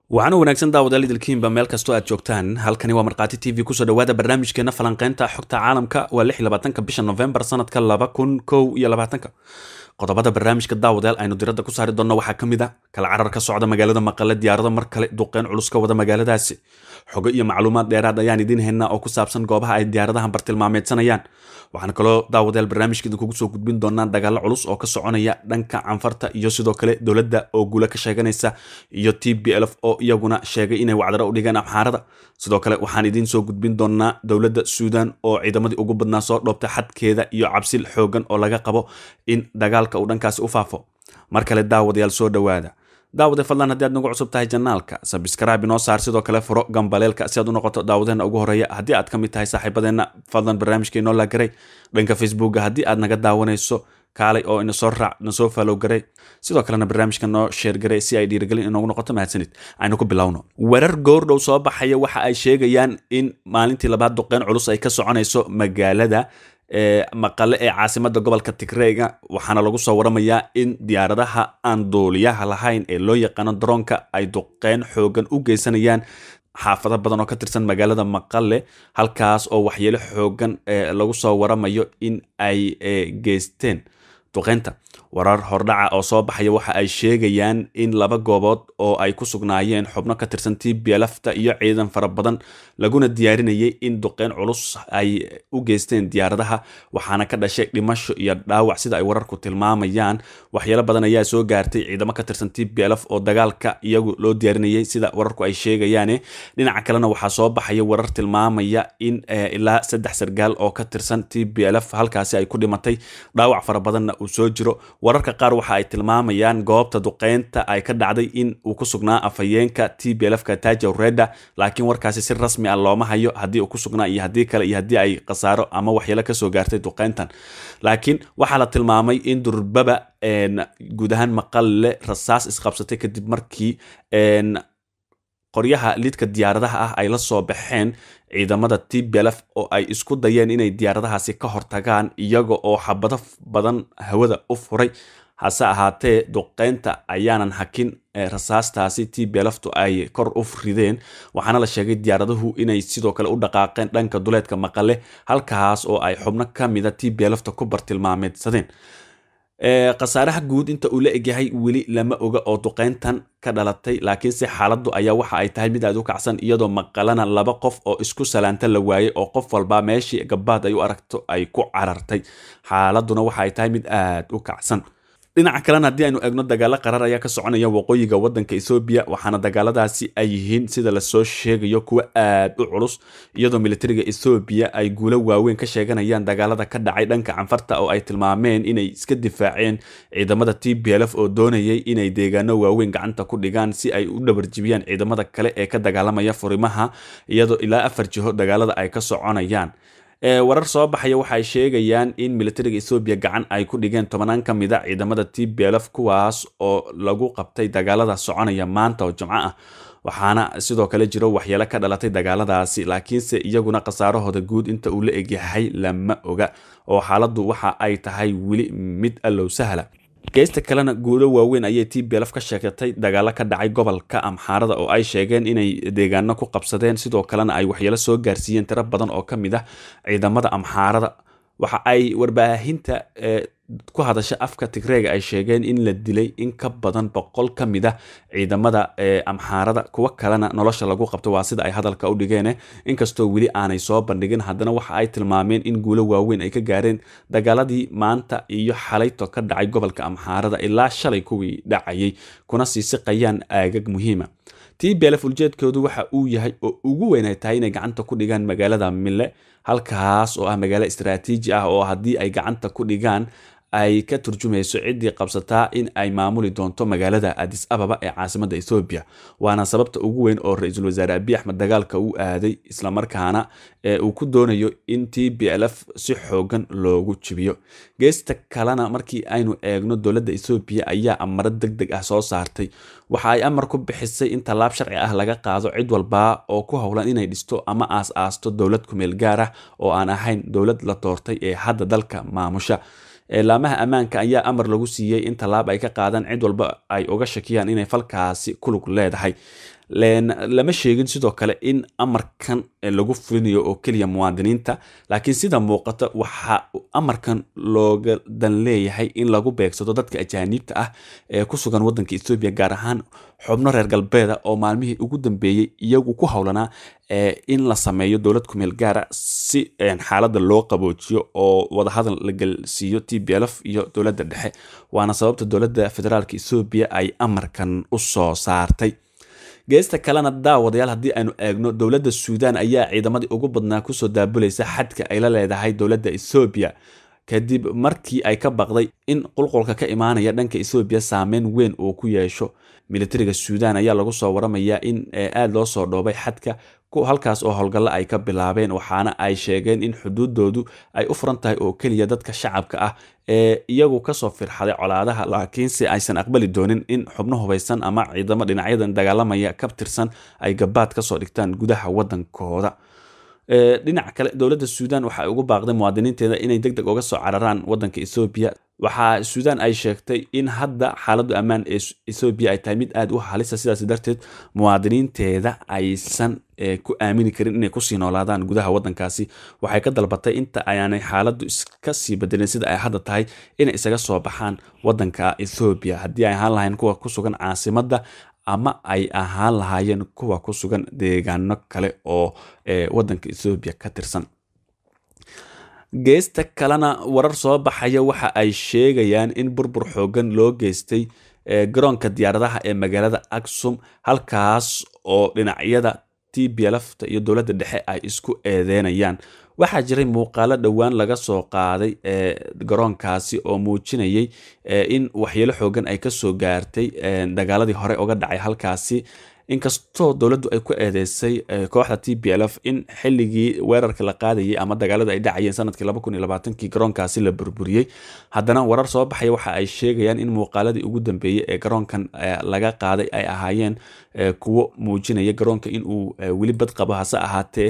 waxaana wanaagsan daawadayaal idilkiinba meel kastoo aad joogtaan halkani waa markhaati t v kusoo dhawaada barnaamijkeena falanqeynta xogta caalamka waa 26 bisha November sanadka 2021 qodobada barnaamijka daawadayaal aynu diradda ku saari doonno waxaa ka mid ah kala carar ka socda magaalada Maqale diyaarado mar kale duqeyn culus ka wada magaaladaasi xogo iyo macluumaad dheeraad ayaan idin haynaa oo ku saabsan goobaha ay diyaaradahan bartilmaameedsanayaan waxaan kaloo daawadayaal barnaamijka idinkugu soo gudbin doonaa dagaalo culus oo ka soconaya dhanka canfarta iyo sidoo kale dowladda oo guula ka sheeganaysa iyo TPLF oo iyaguna sheegay inay wacdaro u dhigeen Amxaarada sidoo kale waxaan idin soo gudbin doonaa dowladda Suudaan oo ciidamadii ugu badnaa soo dhoobtay xadkeeda iyo cabsil xoogan oo laga qabo in dagaalka uu dhankaasi u faafo mar kale daawadayaal soo dhawaada daawade fadlan haddii aad nagu cusub tahay janaalka subscribe inoo saar sidoo kale furo gambaleelka si aad u noqoto daawadeena ugu horeeya haddii aad ka mid tahay saaxiibadeena fadlan barnaamijka inoo la garay dhanka facebooka haddii aad naga daawanayso kaalay oo ina soo raac na soo follow garay sidoo kalena barnaamijka noo share garay si ay dhiirigelin inoogu noqoto mahadsanid aynu ku bilowno warar goordhow soo baxaya waxa ay sheegayaan in maalintii labaad duqeyn culus ay ka soconayso magaalada Maqale ee caasimada gobolka Tigreega waxaana lagu soo waramayaa in diyaaradaha aan duuliyaha lahayn ee loo yaqaano droonka ay duqeyn xoogan u geysanayaan xaafado badan oo ka tirsan magaalada Maqale halkaas oo waxyeelo xoogan lagu soo waramayo in ay geysteen duqeynta warar hordhaca oo soo baxaya waxa ay sheegayaan in laba goobood oo ay ku sugnaayeen xubno ka tirsan TPLF-ta iyo ciidan fara badan laguna diyaarinayay in duqeyn culus ay u geysteen diyaaradaha waxaana ka dhashay dhimasho iyo dhaawac sida ay wararku tilmaamayaan waxyeelo badan ayaa soo gaartay ciidamo ka tirsan TPLF oo dagaalka iyagu loo diyaarinayay sida wararku ay sheegayaan dhinaca kalena waxaa soo baxaya warar tilmaamaya in ilaa 3 sargaal oo ka tirsan TPLF halkaasi ay ku dhimatay dhaawac fara badanna uu soo jiro wararka qaar waxa ay tilmaamayaan goobta duqeynta ay ka dhacday in uu ku sugnaa afayeenka TPLF-ka Tajo Reda laakiin warkaasi si rasmi ah looma hayo haddii uu ku sugnaa iyo haddii kale iyo haddii ay qasaaro ama waxyeelo ka soo gaartay duqeyntan laakiin waxaa la tilmaamay in durbaba guud ahaan Maqale rasaas isqabsatay kadib markii qoryaha lidka diyaaradaha ah ay la soo baxeen ciidamada TPLF oo ay isku dayeen inay diyaaradahaasi ka hortagaan iyaga oo xabado badan hawada u furay hase ahaatee duqeynta ayaanan hakin rasaastaasi TPLF-tu ay kor u rideen waxaana la sheegay diyaaraduhu inay sidoo kale u dhaqaaqeen dhanka duleedka Maqale halkaas oo ay xubno ka mid ah TPLF-ta ku bartilmaameedsadeen qasaaraha guud inta uu la egyahay weli lama oga oo duqeyntan ka dhalatay laakiinse xaaladdu ayaa waxa ay tahay mid aad u kacsan iyadoo Maqalena laba qof oo isku salaanta la waayay oo qof walba meeshii gabaad ay u aragto ay ku carartay xaaladuna waxa ay tahay mid aad u kacsan dhinaca kalena haddii aynu eegno dagaalo qarar ayaa ka soconaya waqooyiga waddanka Ethiopia waxaana dagaaladaasi ay yihiin sida la soo sheegayo kuwa aad u culus iyadoo militariga Ethiopia ay guulo waaweyn ka sheeganayaan dagaalada ka dhacay dhanka canfarta oo ay tilmaameen inay iska difaaceen ciidamada TPLF oo doonayay inay deegaano waaweyn gacanta ku dhigaan si ay u dhabarjibiyaan ciidamada kale ee ka dagaalamaya furimaha iyadoo ilaa 4 jiho dagaalada ay ka soconayaan warar soo baxaya waxa ay sheegayaan in militariga Ethiopia gacan ay ku dhigeen 10 ka mid ah ciidamada TPLF kuwaas oo lagu qabtay dagaalada soconaya maanta oo Jimco ah waxaana sidoo kale jiro waxyeelo ka dhalatay dagaaladaasi laakiinse iyaguna qasaarahooda guud inta uu la egyahay lama oga oo xaaladdu waxa ay tahay wili mid allow sahla geesta kalena guulo waaweyn ayay TPLF ka sheegtay dagaalo ka dhacay gobolka Amxaarada oo ay sheegeen inay deegaano ku qabsadeen sidoo kalena ay waxyeelo soo gaarsiiyeen tiro badan oo ka mid ah ciidamada Amxaarada waxa ay warbaahinta ku hadasha afka Tigreega ay sheegeen in la dilay in ka badan 100 ka mid ah ciidamada Amxaarada kuwa kalena nolosha lagu qabto waa sida ay hadalka u dhigeen inkastoo wili aanay soo bandhigin haddana waxa ay tilmaameen in guulo waaweyn ay ka gaareen dagaaladii maanta iyo xalayto ka dhacay gobolka Amxaarada ilaa shalay kuwii dhacayay kuna sii siqayaan aagag muhiima TPLF uljeedkoodu waxa uu yahay oo ugu weyn ay tahay inay gacanta ku dhigaan magaalada Mille halkaas oo ah magaalo istiraatiiji ah oo haddii ay gacanta ku dhigaan ay ka turjumayso ciddii qabsataa in ay maamuli doonto magaalada Addis Ababa ee caasimada Ethiopia waana sababta ugu weyn oo ra'iisul wasaare Abiy Ahmed dagaalka uu aaday isla markaana uu ku doonayo in TPLF si xoogan loogu jibiyo geesta kalena markii aynu eegno dowladda Ethiopia ayaa amar degdeg ah soo saartay waxa ay amar ku bixisay in talaab sharci ah laga qaado cid walba oo ku howlan inay dhisto ama aas-aasto dowlad ku meel gaar ah oo aan ahayn dowlad la doortay ee hadda dalka maamusha laamaha ammaanka ayaa amar lagu siiyay in talaab ay ka qaadaan cid walba ay uga shakiyaan inay falkaasi ku lug leedahay lama sheegin sidoo kale in amarkan lagu fulinayo oo keliya muwaadiniinta, laakiin sida muuqata waxa amarkan looga dan leeyahay in lagu beegsado dadka ajaaniibta ah ee ku sugan waddanka Ethiopia, gaar ahaan xubno reer galbeeda oo maalmihii ugu dambeeyey iyagu ku howlanaa in la sameeyo dowlad ku meel gaara si xaaladda loo qaboojiyo oo wadahadal la galsiiyo TPLF iyo dowladda dhexe. waana sababta dowladda federaalka Ethiopia ay amarkan u soo saartay. geesta kalena daawadayaal, haddii aynu eegno, dowladda Suudaan ayaa ciidamadii ugu badnaa kusoo daabulaysa xadka ay la leedahay dowladda Ethiopia kadib markii ay ka baqday in qulqulka ka imaanaya dhanka Ethiopia saameyn weyn uu ku yeesho. militariga Suudaan ayaa lagu soo waramayaa in aad loo soo dhoobay xadka halkaas oo howlgallo ay ka bilaabeen, waxaana ay sheegeen in xuduudoodu ay u furan tahay oo keliya dadka shacabka ah ee iyagu kasoo firxaday colaadaha, laakiinse aysan aqbali doonin in xubno hubaysan ama ciidamo dhinacyadan dagaalamaya ka tirsan ay gabaad kasoo dhigtaan gudaha waddankooda. dhinaca kale, dowladda Suudaan waxay ugu baaqday muwaadiniinteeda inay degdeg uga soo cararaan waddanka Ethiopia. waxaa Suudaan ay sheegtay in hadda xaaladdu ammaan ee Ethiopia ay tahay mid aad u halisa, sidaas darteed muwaadiniinteeda aysan ku aamini karin inay kusii noolaadaan gudaha waddankaasi. waxay ka dalbatay inta ayaanay xaaladdu iska sii bedelin sida ay hadda tahay inay isaga soo baxaan waddanka Ethiopia, haddii ay ahaan lahayn kuwa ku sugan caasimadda ama ay ahaan lahaayeen kuwa ku sugan deegaano kale oo waddanka Ethiopia ka tirsan. geesta kalena, warar soo baxaya waxa ay sheegayaan in burbur xoogan loo geystay garoonka diyaaradaha ee magaalada Aksum, halkaas oo dhinacyada TPLF iyo dowladda dhexe ay isku eedeynayaan. waxaa jiray muuqaalo dhowaan laga soo qaaday garoonkaasi oo muujinayay in waxyeelo xoogan ay kasoo gaartay dagaaladii hore uga dhacay halkaasi, inkastoo dowladdu ay ku eedeysay kooxda TPLF in xilligii weerarka la qaadayay ama dagaaladu ay dhacayeen sanadkii 2020 garoonkaasi la burburiyey. haddana warar soo baxaya waxa ay sheegayaan in muuqaaladii ugu dambeeyey ee garoonkan laga qaaday ay ahaayeen kuwo muujinaya garoonka in uu weli bad qabo. hase ahaatee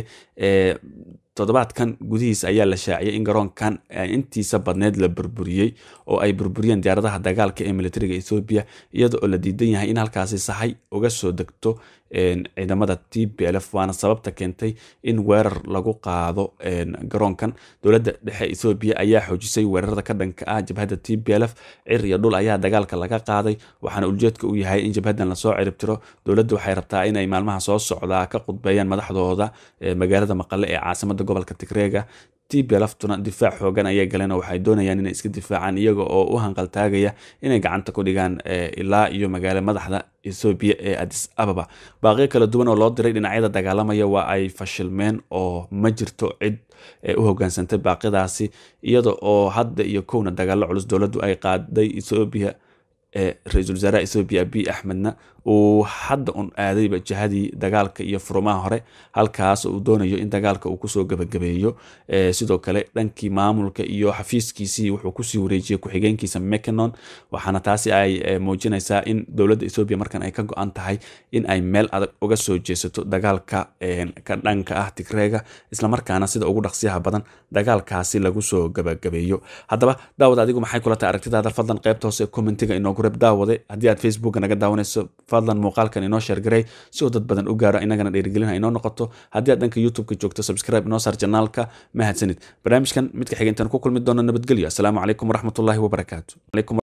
toddobaadkan gudihiisa ayaa la shaaciyay in garoonkan intiisa badneed la burburiyey oo ay burburiyeen diyaaradaha dagaalka ee militariga Ethiopia, iyadoo oo la diidan yahay in halkaasi sahay uga soo degto ciidamada TPLF. waana sababta keentay in weerar lagu qaado garoonkan. dowladda dhexe Ethiopia ayaa xoojisay weerarada ka dhanka ah jabhadda TPLF. cir iyo dhul ayaa dagaalka laga qaaday, waxaana ujeedka uu yahay in jabhaddan lasoo ciribtiro. dowladdu waxay rabtaa inay maalmaha soo socdaa ka qudbeeyaan madaxdooda magaalada Maqale ee caasimadda gobolka Tigreega. TPLF-tuna difaac xoogan ayay galeen oo waxay doonayaan inay iska difaacaan iyaga oo u hanqaltaagaya inay gacanta ku dhigaan ilaa iyo magaalo madaxda Ethiopia ee Addis Ababa. baaqyo kala duwan oo loo diray dhinacyada dagaalamaya waa ay fashilmeen oo ma jirto cid u hoggaansantay baaqyadaasi, iyada oo hadda iyo kowna dagaallo culus dowladdu ay qaaday Ethiopia. ra-iisul wasaaraha Ethiopia Abiy Ahmedna uu hadda aadayba jihadii dagaalka iyo furmaha hore, halkaas uu doonayo in dagaalka uu kusoo gabagabeeyo. sidoo kale dhankii maamulka iyo xafiiskiisii wuxuu kusii wareejiyey ku-xigeenkiisa Mekonnen, waxaana taasi ay muujinaysaa in dowladda Ethiopia markan ay ka go-an tahay in ay meel adag uga soo jeesato dagaalka ka dhanka ah Tigreega, islamarkaana sida ugu dhaqsiyaha badan dagaalkaasi lagu soo gabagabeeyo. haddaba daawada, adigu maxay kula tahay aragtidaada? fadlan qaybta hoose commentiga inoogu reeb daawade. haddii aad Facebook naga daawanayso, fadlan muuqaalkan inoo share garay si uu dad badan u gaaro, inagana dhiirigelin ha inoo noqoto. haddii aad dhanka YouTube-ka joogto, subscribe inoo saar janaalka. mahadsanid. barnaamijkan midka xiga intaan ku kulmi doono, nabadgelyo. asalaamu calaykum waraxmatullaahi wabarakaatu.